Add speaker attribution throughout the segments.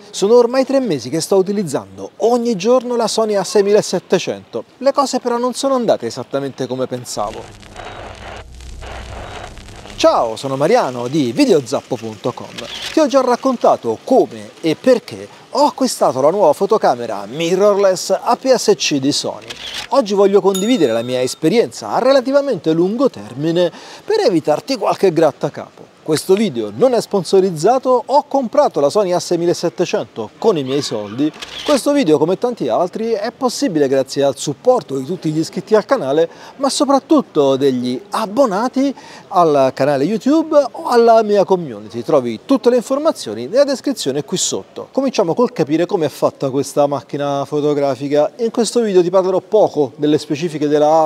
Speaker 1: Sono ormai 3 mesi che sto utilizzando ogni giorno la Sony A6700. Le cose però non sono andate esattamente come pensavo. Ciao, sono Mariano di videozappo.com. Ti ho già raccontato come e perché ho acquistato la nuova fotocamera mirrorless APS-C di Sony. Oggi voglio condividere la mia esperienza a relativamente lungo termine per evitarti qualche grattacapo. Questo video non è sponsorizzato, ho comprato la Sony A6700 con i miei soldi. Questo video, come tanti altri, è possibile grazie al supporto di tutti gli iscritti al canale, ma soprattutto degli abbonati al canale YouTube o alla mia community. Trovi tutte le informazioni nella descrizione qui sotto. Cominciamo col capire come è fatta questa macchina fotografica. In questo video ti parlerò poco delle specifiche della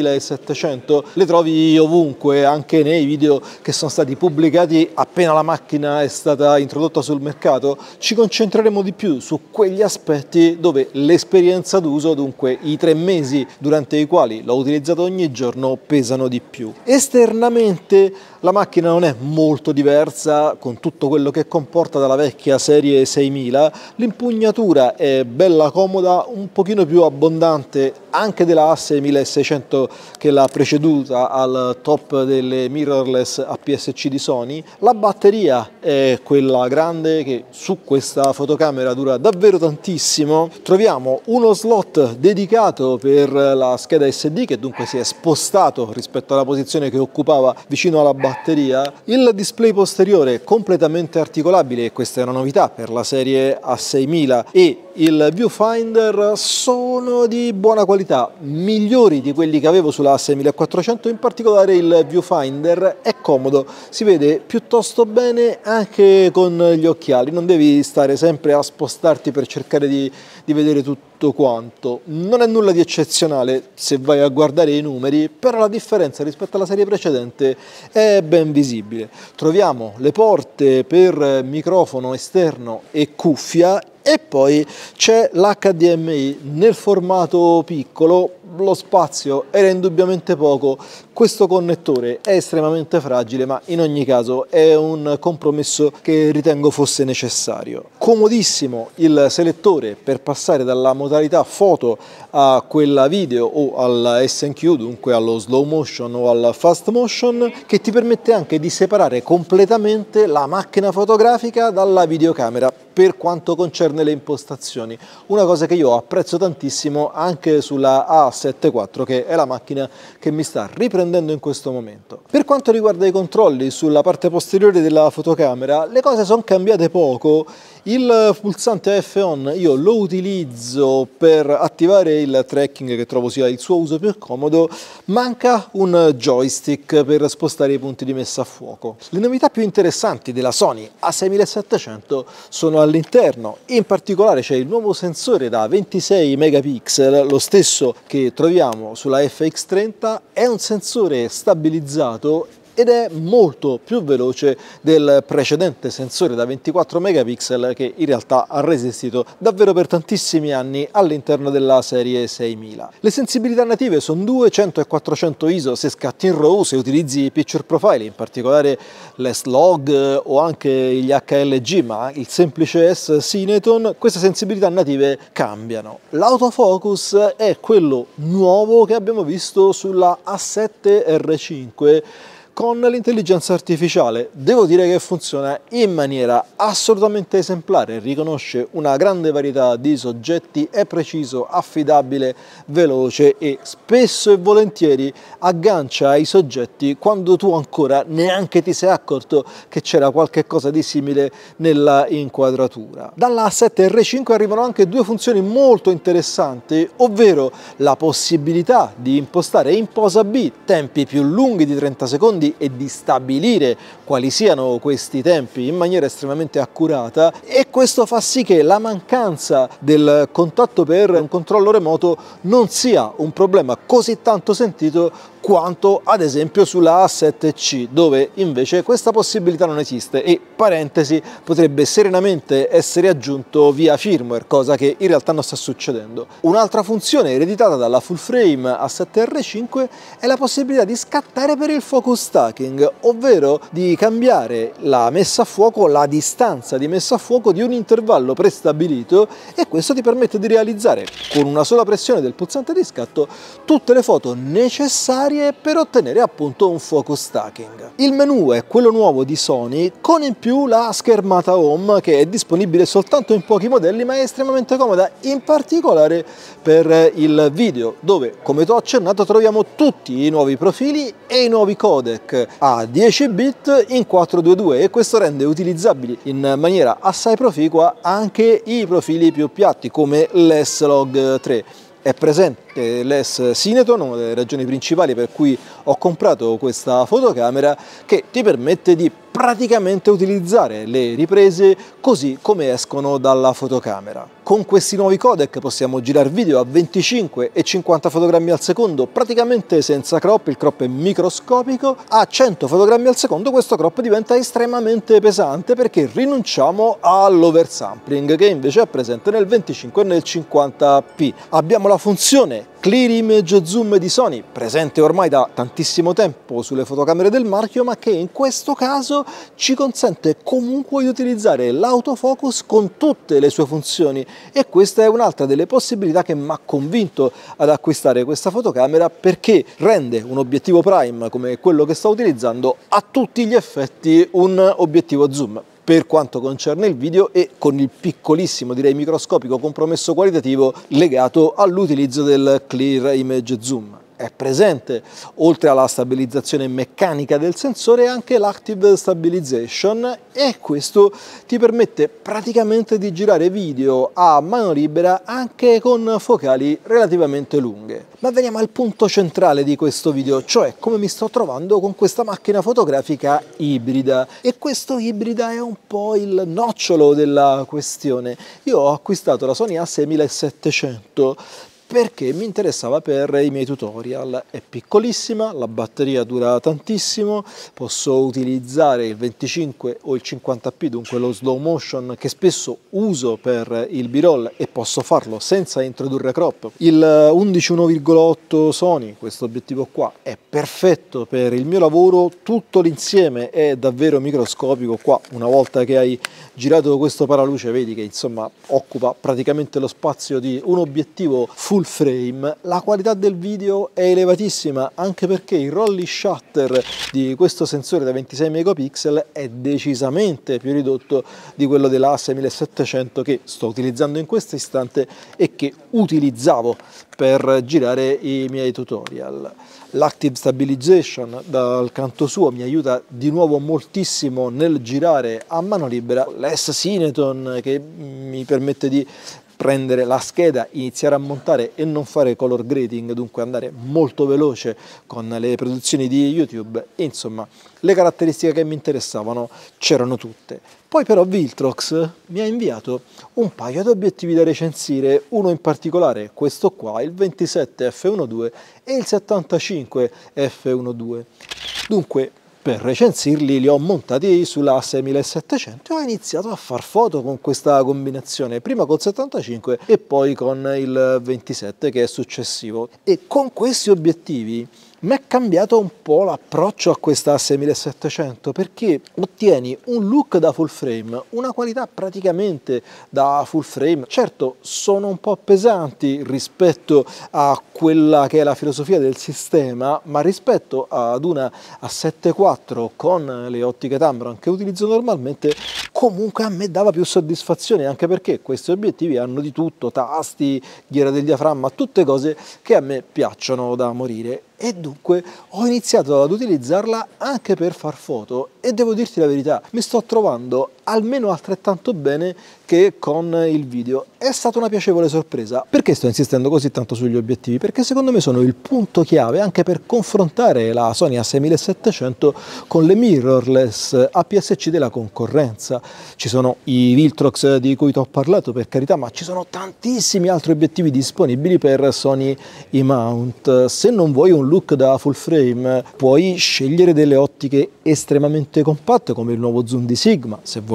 Speaker 1: A6700, le trovi ovunque, anche nei video che sono stati pubblicati appena la macchina è stata introdotta sul mercato. Ci concentreremo di più su quegli aspetti dove l'esperienza d'uso, dunque i 3 mesi durante i quali l'ho utilizzato ogni giorno, pesano di più. Esternamente la macchina non è molto diversa con tutto quello che comporta dalla vecchia serie 6000, l'impugnatura è bella comoda, un pochino più abbondante anche della A6600 che l'ha preceduta al top delle mirrorless APS-C di Sony. La batteria è quella grande che su questa fotocamera dura davvero tantissimo. Troviamo uno slot dedicato per la scheda SD che dunque si è spostato rispetto alla posizione che occupava vicino alla batteria. Il display posteriore è completamente articolabile e questa è una novità per la serie A6000 e il viewfinder sono di buona qualità, migliori di quelli che avevo sulla A6400, in particolare il viewfinder è comodo, si vede piuttosto bene anche con gli occhiali, non devi stare sempre a spostarti per cercare di vedere tutto quanto. Non è nulla di eccezionale se vai a guardare i numeri, però la differenza rispetto alla serie precedente è ben visibile. Troviamo le porte per microfono esterno e cuffia e poi c'è l'HDMI nel formato piccolo. Lo spazio era indubbiamente poco, questo connettore è estremamente fragile, ma in ogni caso è un compromesso che ritengo fosse necessario. Comodissimo il selettore per passare dalla modalità foto a quella video o alla S&Q, dunque allo slow motion o al fast motion, che ti permette anche di separare completamente la macchina fotografica dalla videocamera per quanto concerne le impostazioni, una cosa che io apprezzo tantissimo anche sulla A7 IV, che è la macchina che mi sta riprendendo in questo momento. Per quanto riguarda i controlli sulla parte posteriore della fotocamera, le cose sono cambiate poco. Il pulsante F-on io lo utilizzo per attivare il tracking, che trovo sia il suo uso più comodo. Manca un joystick per spostare i punti di messa a fuoco. Le novità più interessanti della Sony A6700 sono all'interno, in particolare c'è il nuovo sensore da 26 megapixel, lo stesso che troviamo sulla FX30, è un sensore stabilizzato ed è molto più veloce del precedente sensore da 24 megapixel che in realtà ha resistito davvero per tantissimi anni all'interno della serie 6000. Le sensibilità native sono 200 e 400 ISO se scatti in RAW, se utilizzi picture profile, in particolare l'S-Log o anche gli HLG, ma il semplice S-Cineton, queste sensibilità native cambiano. L'autofocus è quello nuovo che abbiamo visto sulla A7R5 con l'intelligenza artificiale. Devo dire che funziona in maniera assolutamente esemplare, riconosce una grande varietà di soggetti, è preciso, affidabile, veloce e spesso e volentieri aggancia ai soggetti quando tu ancora neanche ti sei accorto che c'era qualche cosa di simile nella inquadratura. Dalla A7R5 arrivano anche 2 funzioni molto interessanti, ovvero la possibilità di impostare in posa B tempi più lunghi di 30 secondi e di stabilire quali siano questi tempi in maniera estremamente accurata, e questo fa sì che la mancanza del contatto per un controllo remoto non sia un problema così tanto sentito quanto ad esempio sulla A7C, dove invece questa possibilità non esiste e, parentesi, potrebbe serenamente essere aggiunto via firmware, cosa che in realtà non sta succedendo. Un'altra funzione ereditata dalla full frame A7R5 è la possibilità di scattare per il focus stacking, ovvero di cambiare la messa a fuoco, la distanza di messa a fuoco di un intervallo prestabilito, e questo ti permette di realizzare con una sola pressione del pulsante di scatto tutte le foto necessarie per ottenere appunto un focus stacking. Il menu è quello nuovo di Sony, con in più la schermata home, che è disponibile soltanto in pochi modelli ma è estremamente comoda, in particolare per il video, dove come ti ho accennato troviamo tutti i nuovi profili e i nuovi codec a 10 bit in 422, e questo rende utilizzabili in maniera assai proficua anche i profili più piatti come l'S-Log 3. È presente l'S Cineton, una delle ragioni principali per cui ho comprato questa fotocamera, che ti permette di praticamente utilizzare le riprese così come escono dalla fotocamera. Con questi nuovi codec possiamo girare video a 25 e 50 fotogrammi al secondo praticamente senza crop, il crop è microscopico. A 100 fotogrammi al secondo questo crop diventa estremamente pesante perché rinunciamo all'oversampling, che invece è presente nel 25 e nel 50p. Abbiamo la funzione Clear Image Zoom di Sony, presente ormai da tantissimo tempo sulle fotocamere del marchio, ma che in questo caso ci consente comunque di utilizzare l'autofocus con tutte le sue funzioni, e questa è un'altra delle possibilità che mi ha convinto ad acquistare questa fotocamera, perché rende un obiettivo prime come quello che sto utilizzando a tutti gli effetti un obiettivo zoom per quanto concerne il video, e con il piccolissimo, direi microscopico compromesso qualitativo legato all'utilizzo del Clear Image Zoom. È presente, oltre alla stabilizzazione meccanica del sensore, anche l'Active Stabilization, e questo ti permette praticamente di girare video a mano libera anche con focali relativamente lunghe. Ma veniamo al punto centrale di questo video, cioè come mi sto trovando con questa macchina fotografica ibrida, e questo ibrida è un po' il nocciolo della questione. Io ho acquistato la Sony A6700 perché mi interessava per i miei tutorial. È piccolissima, la batteria dura tantissimo, posso utilizzare il 25 o il 50p, dunque lo slow motion che spesso uso per il b-roll, e posso farlo senza introdurre crop. Il 11.1,8 Sony, questo obiettivo qua, è perfetto per il mio lavoro, tutto l'insieme è davvero microscopico. Qua, una volta che hai girato questo paraluce, vedi che insomma occupa praticamente lo spazio di un obiettivo full frame. La qualità del video è elevatissima, anche perché il rolling shutter di questo sensore da 26 megapixel è decisamente più ridotto di quello della A6700 che sto utilizzando in questo istante e che utilizzavo per girare i miei tutorial. L'Active Stabilization dal canto suo mi aiuta di nuovo moltissimo nel girare a mano libera. L'S Cineton che mi permette di prendere la scheda, iniziare a montare e non fare color grading, dunque andare molto veloce con le produzioni di YouTube. Insomma, le caratteristiche che mi interessavano c'erano tutte. Poi però Viltrox mi ha inviato un paio di obiettivi da recensire, uno in particolare, questo qua, il 27 f1.2 e il 75 f1.2. Dunque, per recensirli li ho montati sulla A6700 e ho iniziato a far foto con questa combinazione, prima col 75 e poi con il 27 che è successivo. E con questi obiettivi mi è cambiato un po' l'approccio a questa A6700, perché ottieni un look da full frame, una qualità praticamente da full frame. Certo, sono un po' pesanti rispetto a quella che è la filosofia del sistema, ma rispetto ad una A7 con le ottiche Tamron che utilizzo normalmente, comunque a me dava più soddisfazione, anche perché questi obiettivi hanno di tutto, tasti, ghiera del diaframma, tutte cose che a me piacciono da morire. E dunque ho iniziato ad utilizzarla anche per far foto, e devo dirti la verità, mi sto trovando almeno altrettanto bene che con il video. È stata una piacevole sorpresa. Perché sto insistendo così tanto sugli obiettivi? Perché secondo me sono il punto chiave anche per confrontare la Sony A6700 con le mirrorless APS-C della concorrenza. Ci sono i Viltrox di cui ti ho parlato, per carità, ma ci sono tantissimi altri obiettivi disponibili per Sony E-mount. Se non vuoi un look da full frame, puoi scegliere delle ottiche estremamente compatte come il nuovo zoom di Sigma. Se vuoi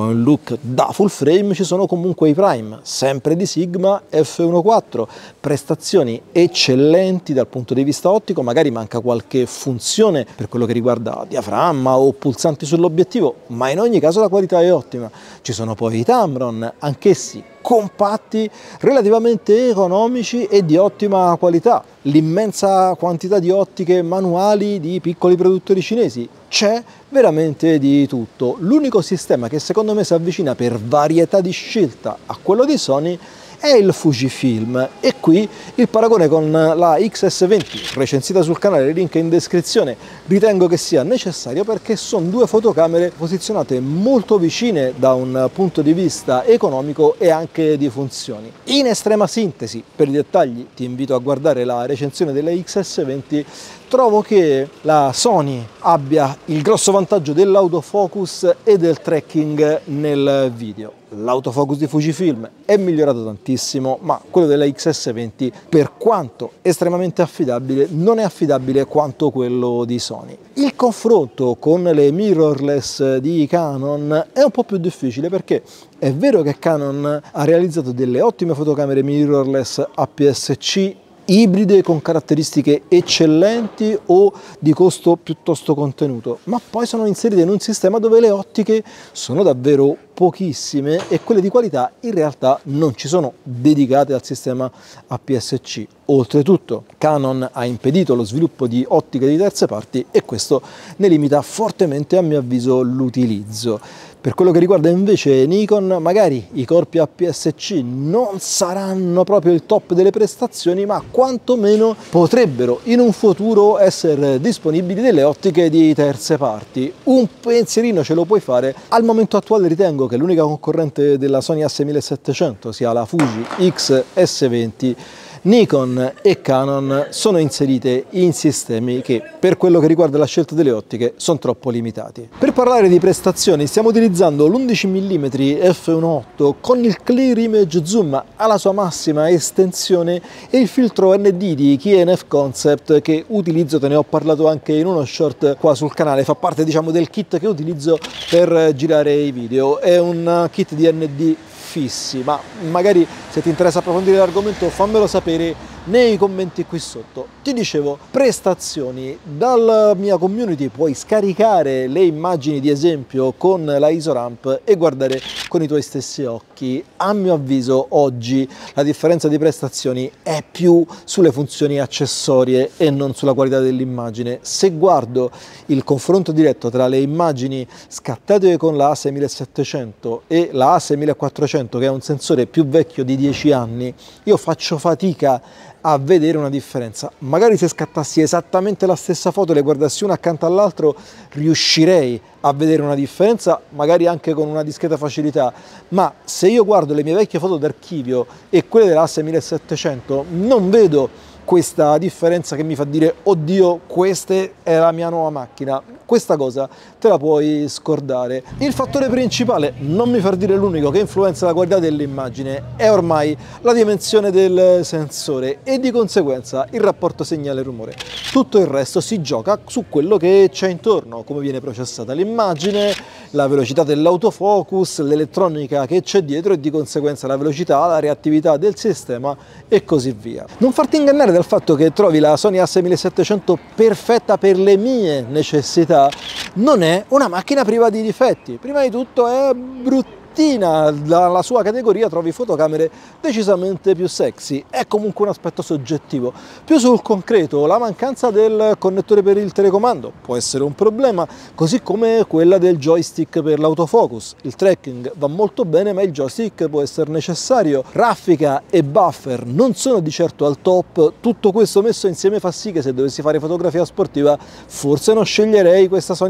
Speaker 1: un look da full frame ci sono comunque i prime, sempre di Sigma f1.4, prestazioni eccellenti dal punto di vista ottico, magari manca qualche funzione per quello che riguarda diaframma o pulsanti sull'obiettivo, ma in ogni caso la qualità è ottima. Ci sono poi i Tamron, anch'essi compatti, relativamente economici e di ottima qualità. L'immensa quantità di ottiche manuali di piccoli produttori cinesi, c'è veramente di tutto. L'unico sistema che secondo me si avvicina per varietà di scelta a quello di Sony è il Fujifilm, e qui il paragone con la XS20 recensita sul canale, link in descrizione, ritengo che sia necessario perché sono due fotocamere posizionate molto vicine da un punto di vista economico e anche di funzioni. In estrema sintesi, per i dettagli ti invito a guardare la recensione della XS20. Trovo che la Sony abbia il grosso vantaggio dell'autofocus e del tracking nel video. L'autofocus di Fujifilm è migliorato tantissimo, ma quello della XS20, per quanto estremamente affidabile, non è affidabile quanto quello di Sony. Il confronto con le mirrorless di Canon è un po' più difficile perché è vero che Canon ha realizzato delle ottime fotocamere mirrorless APS-C ibride con caratteristiche eccellenti o di costo piuttosto contenuto, ma poi sono inserite in un sistema dove le ottiche sono davvero pochissime e quelle di qualità in realtà non ci sono dedicate al sistema APS-C. Oltretutto Canon ha impedito lo sviluppo di ottiche di terze parti e questo ne limita fortemente, a mio avviso, l'utilizzo. Per quello che riguarda invece Nikon, magari i corpi APS-C non saranno proprio il top delle prestazioni, ma quantomeno potrebbero in un futuro essere disponibili delle ottiche di terze parti. Un pensierino ce lo puoi fare. Al momento attuale ritengo che l'unica concorrente della Sony A6700 sia la Fuji X-S20. Nikon e Canon sono inserite in sistemi che, per quello che riguarda la scelta delle ottiche, sono troppo limitati. Per parlare di prestazioni, stiamo utilizzando l'11 mm f1.8 con il Clear Image Zoom alla sua massima estensione e il filtro ND di KNF Concept che utilizzo, te ne ho parlato anche in uno short qua sul canale, fa parte diciamo del kit che utilizzo per girare i video. È un kit di ND fissi, ma magari se ti interessa approfondire l'argomento fammelo sapere nei commenti qui sotto. Ti dicevo, prestazioni. Dalla mia community puoi scaricare le immagini di esempio con la ISO-ramp e guardare con i tuoi stessi occhi. A mio avviso oggi la differenza di prestazioni è più sulle funzioni accessorie e non sulla qualità dell'immagine. Se guardo il confronto diretto tra le immagini scattate con la A6700 e la A6400, che è un sensore più vecchio di 10 anni, io faccio fatica a vedere una differenza. Magari se scattassi esattamente la stessa foto e le guardassi una accanto all'altro riuscirei a vedere una differenza, magari anche con una discreta facilità, ma se io guardo le mie vecchie foto d'archivio e quelle della A6700 non vedo questa differenza che mi fa dire oddio, questa è la mia nuova macchina. Questa cosa te la puoi scordare. Il fattore principale, non mi far dire l'unico, che influenza la qualità dell'immagine è ormai la dimensione del sensore e di conseguenza il rapporto segnale-rumore. Tutto il resto si gioca su quello che c'è intorno, come viene processata l'immagine, la velocità dell'autofocus, l'elettronica che c'è dietro e di conseguenza la velocità, la reattività del sistema e così via. Non farti ingannare dal fatto che trovi la Sony A6700 perfetta per le mie necessità. Non è una macchina priva di difetti, prima di tutto è bruttina, dalla sua categoria trovi fotocamere decisamente più sexy, è comunque un aspetto soggettivo. Più sul concreto, la mancanza del connettore per il telecomando può essere un problema, così come quella del joystick per l'autofocus. Il tracking va molto bene, ma il joystick può essere necessario. Raffica e buffer non sono di certo al top, tutto questo messo insieme fa sì che se dovessi fare fotografia sportiva forse non sceglierei questa Sony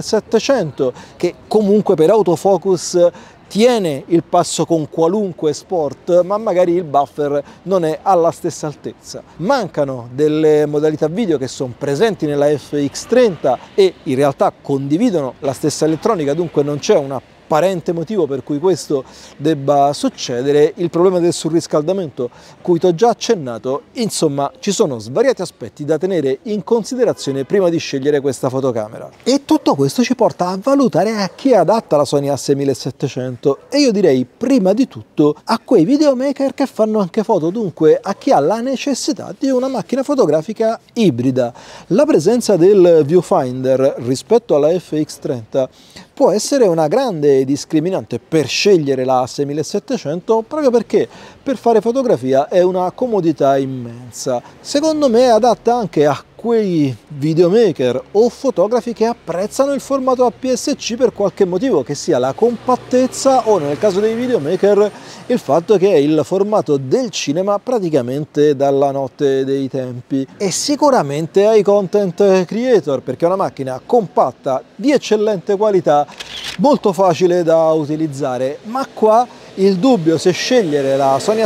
Speaker 1: A6700, che comunque per autofocus tiene il passo con qualunque sport, ma magari il buffer non è alla stessa altezza. Mancano delle modalità video che sono presenti nella FX30 e in realtà condividono la stessa elettronica, dunque non c'è una apparente motivo per cui questo debba succedere, il problema del surriscaldamento cui ti ho già accennato. Insomma, ci sono svariati aspetti da tenere in considerazione prima di scegliere questa fotocamera. E tutto questo ci porta a valutare a chi è adatta la Sony A6700, e io direi prima di tutto a quei videomaker che fanno anche foto, dunque a chi ha la necessità di una macchina fotografica ibrida. La presenza del viewfinder rispetto alla FX30 può essere una grande discriminante per scegliere la A6700, proprio perché per fare fotografia è una comodità immensa. Secondo me è adatta anche a quei videomaker o fotografi che apprezzano il formato APS-C per qualche motivo, che sia la compattezza o, nel caso dei videomaker, il fatto che è il formato del cinema praticamente dalla notte dei tempi. E sicuramente ai content creator, perché è una macchina compatta, di eccellente qualità, molto facile da utilizzare. Ma qua il dubbio se scegliere la Sony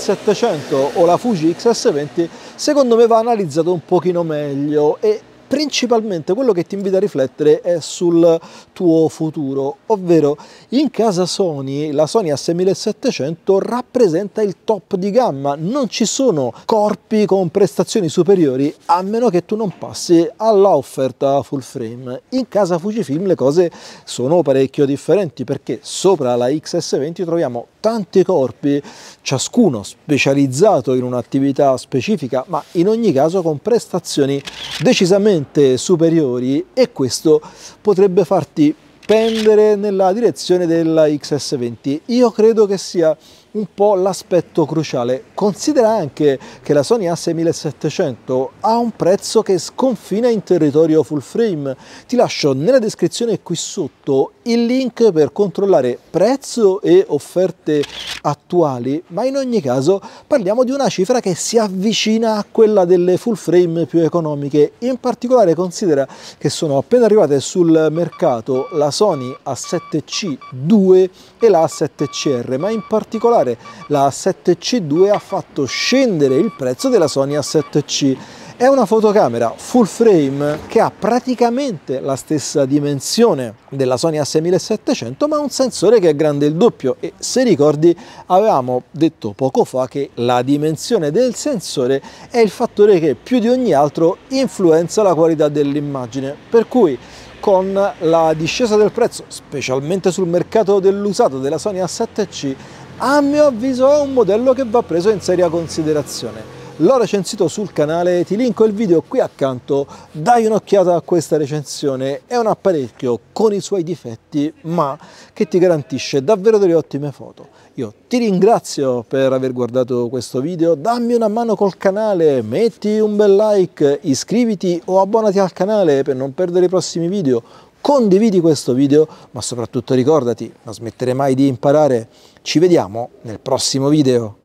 Speaker 1: A6700 o la Fuji X-S20 secondo me va analizzato un pochino meglio, e principalmente quello che ti invita a riflettere è sul tuo futuro, ovvero in casa Sony la Sony A6700 rappresenta il top di gamma, non ci sono corpi con prestazioni superiori a meno che tu non passi all'offerta full frame. In casa Fujifilm le cose sono parecchio differenti, perché sopra la XS20 troviamo tanti corpi, ciascuno specializzato in un'attività specifica, ma in ogni caso con prestazioni decisamente superiori, e questo potrebbe farti pendere nella direzione della XS20. Io credo che sia un po' l'aspetto cruciale. Considera anche che la Sony A6700 ha un prezzo che sconfina in territorio full frame. Ti lascio nella descrizione qui sotto il link per controllare prezzo e offerte attuali, ma in ogni caso parliamo di una cifra che si avvicina a quella delle full frame più economiche. In particolare considera che sono appena arrivate sul mercato la Sony A7C II e la A7CR, ma in particolare la A7C II ha fatto scendere il prezzo della Sony A7C. È una fotocamera full frame che ha praticamente la stessa dimensione della Sony A6700, ma un sensore che è grande il doppio, e se ricordi avevamo detto poco fa che la dimensione del sensore è il fattore che più di ogni altro influenza la qualità dell'immagine, per cui con la discesa del prezzo, specialmente sul mercato dell'usato, della Sony A7C, a mio avviso è un modello che va preso in seria considerazione. L'ho recensito sul canale, ti linko il video qui accanto, dai un'occhiata a questa recensione. È un apparecchio con i suoi difetti, ma che ti garantisce davvero delle ottime foto. Io ti ringrazio per aver guardato questo video, dammi una mano col canale, metti un bel like, iscriviti o abbonati al canale per non perdere i prossimi video, condividi questo video, ma soprattutto ricordati, non smettere mai di imparare. Ci vediamo nel prossimo video.